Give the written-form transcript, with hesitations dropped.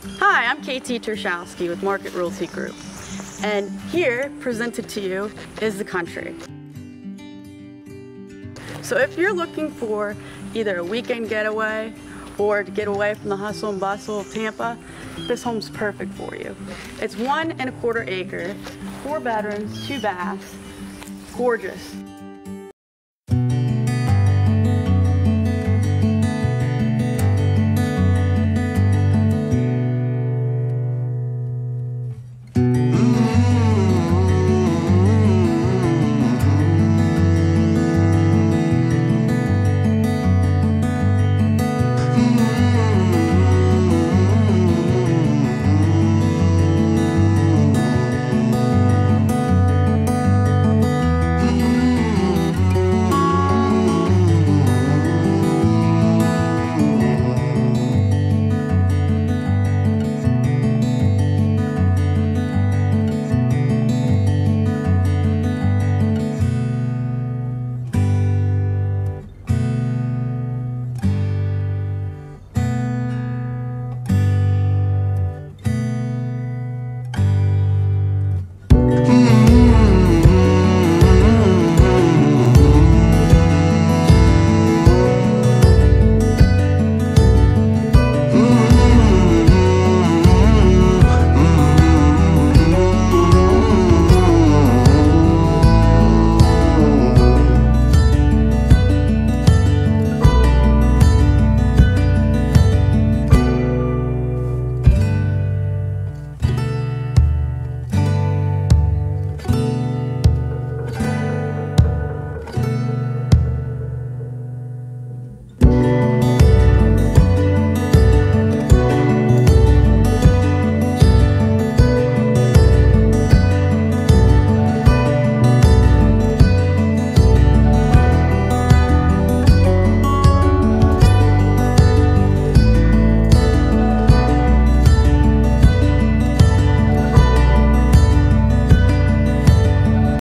Hi, I'm KT Tershowski with Market Realty Group, and here, presented to you, is the country. So if you're looking for either a weekend getaway or to get away from the hustle and bustle of Tampa, this home's perfect for you. It's 1 1/4 acre, 4 bedrooms, 2 baths, gorgeous.